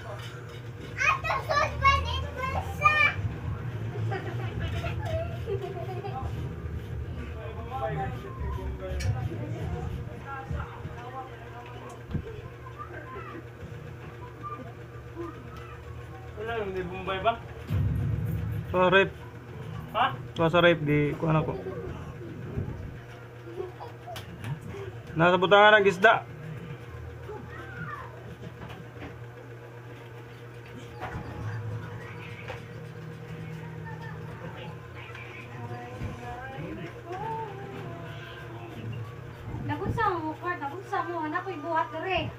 Wala, hindi Bombay ba? So, rip. Ha? So, rip. Di ko ano ko. Nasa butangan ng isda. Nagunsa mo, Kurt. Nagunsa mo. Anak ko ibuhat ka rin.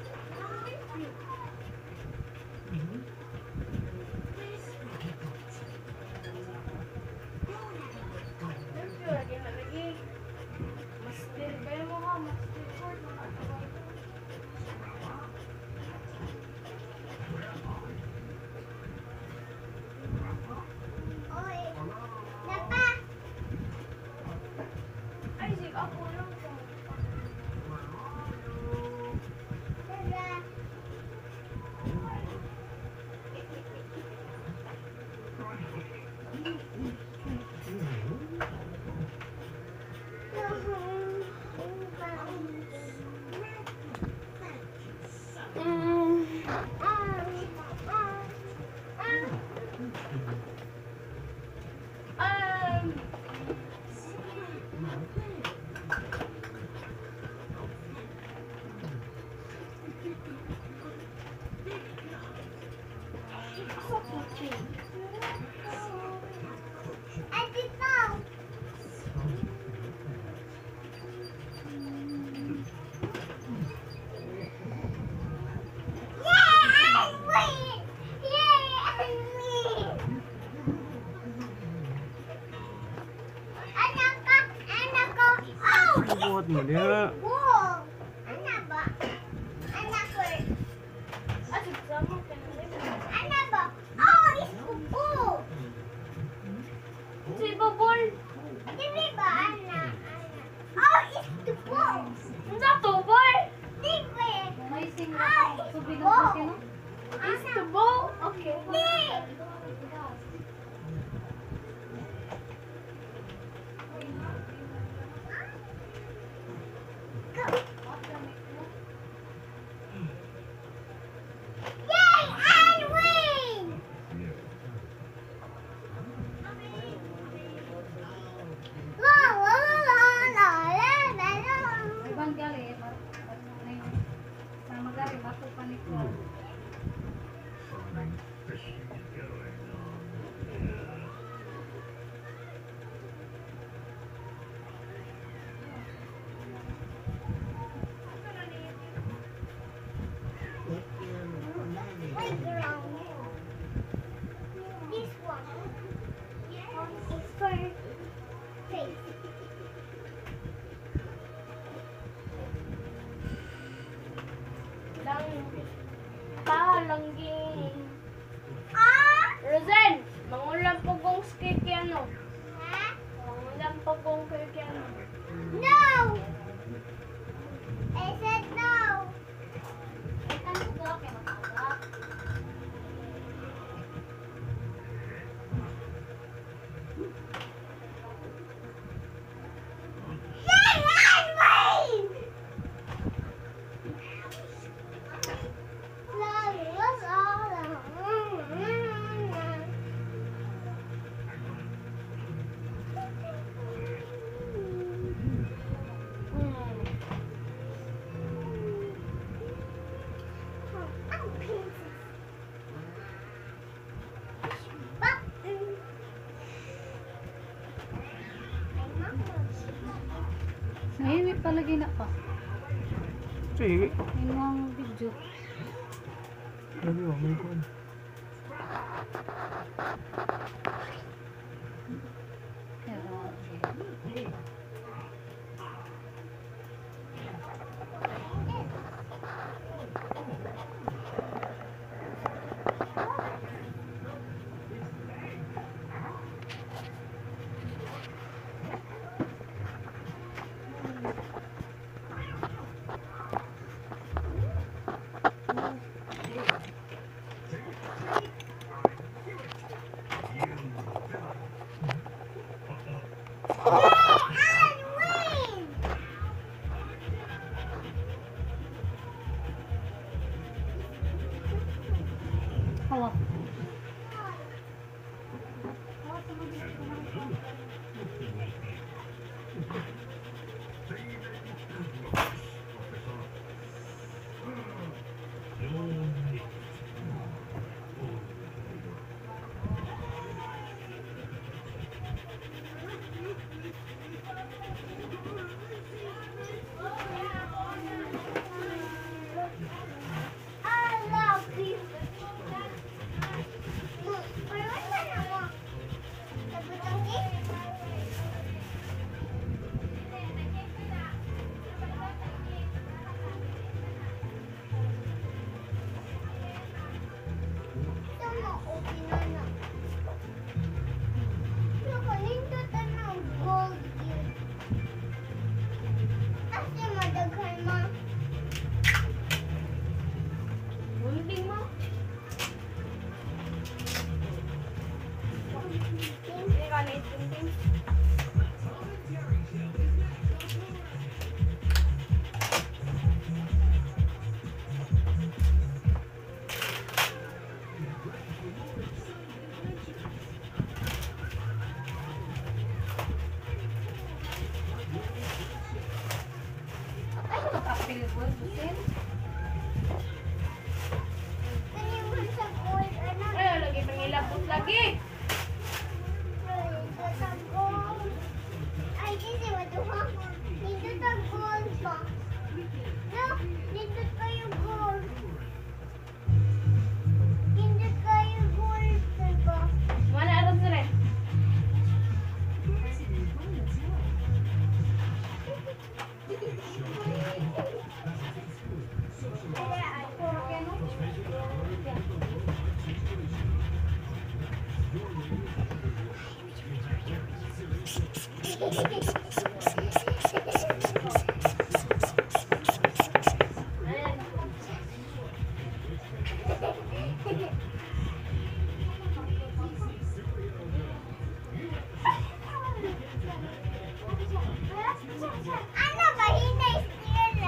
Buhat mo dia. Rosen, mangulam po kong skate ano? Mangulam po kong skate ano? No! I said no! Nahimik palagi na pa. Sige. Yung mga video. Lagi oh, may kuan. available. Busin. Ay, lagi pangilabot lagi. Mana aras na rin? Ano ba? Hinay stira.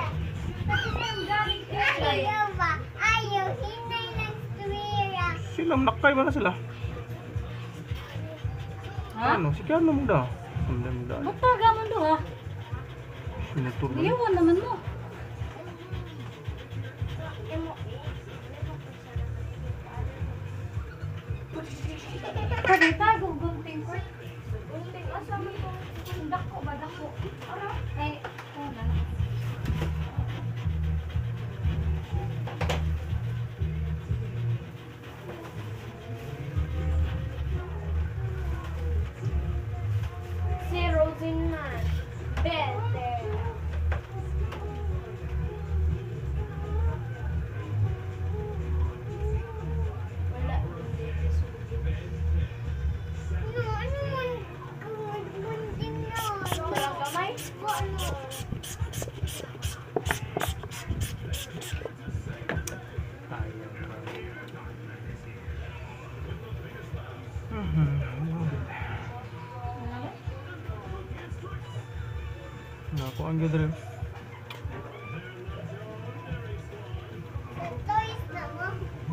Ayaw ba? Ayaw. Hinay ng stira. Silang nakay mo na sila. Ha? Ano? Si Kiano mo da. Sanda mo da. Magtaga mo do ha. Pinatur mo. Iyawan naman mo. Pwede tayo gunting ko. Gunting asa mo ito? Dako ba? Dako. Ay, wala. Si Rosin man. Bete. Wala. Ano man? Gunting na. Walang kamay? Ano? Nako ang ganda. Toys na mo.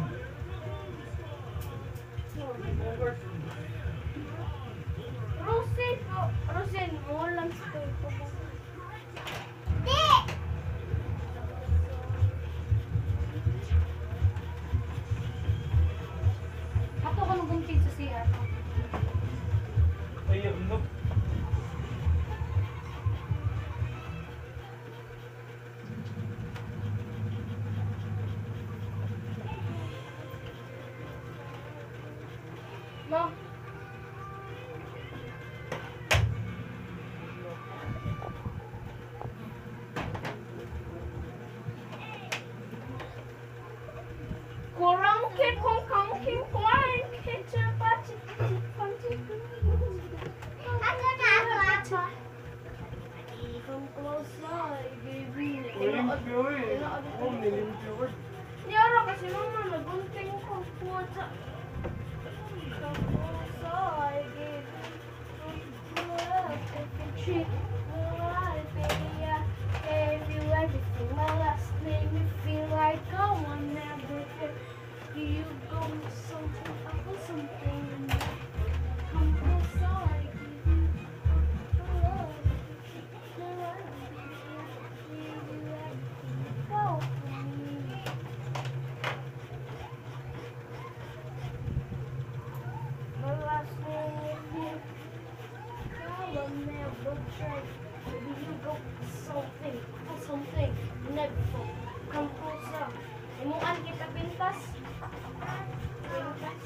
Rosin mo lang sa ko. Di! Ato ko nung gunting sa CR. Ayun, no. Mo. Kurang ke kung kang king kuan ke cepat Ako na ako. Come closer, baby. Limpyo eh. Oh, nilimpyo ko. Niyara kasi mama nagunting ko puta. Come closer, baby. Take a trip. Alright, baby, I gave you everything. My last name, you feel like oh, I never could. You go something, I was something. Come closer, I give you love. Go for me. My last name is you. I will never try. Maybe you go something, something. Never come closer. Imuan kita pintas. Pintas.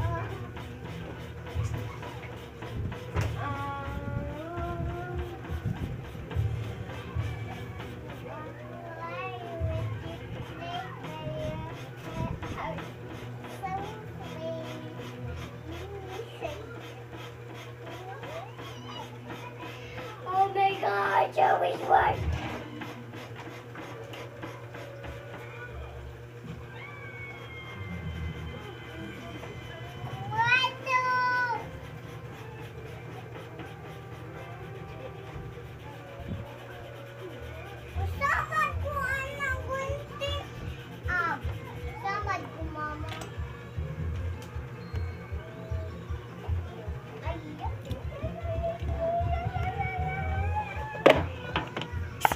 Oh my God, Joey's work. Samad ko anak gunting. Samad ko mama. Ay.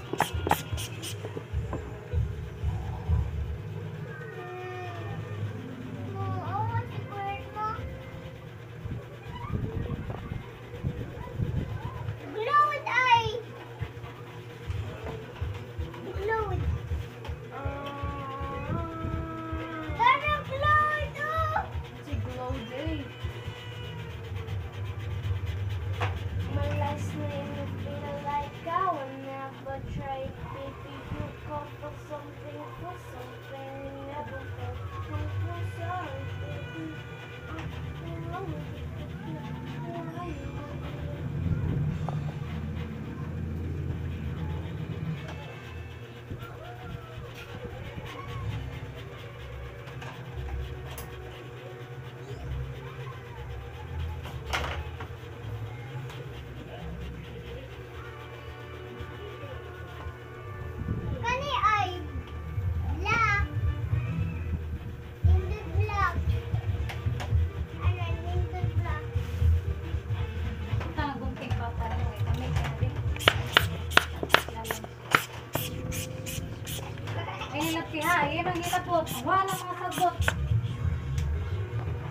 Ay nilapi ha. Yan ang nilapot. Wala mga sagot.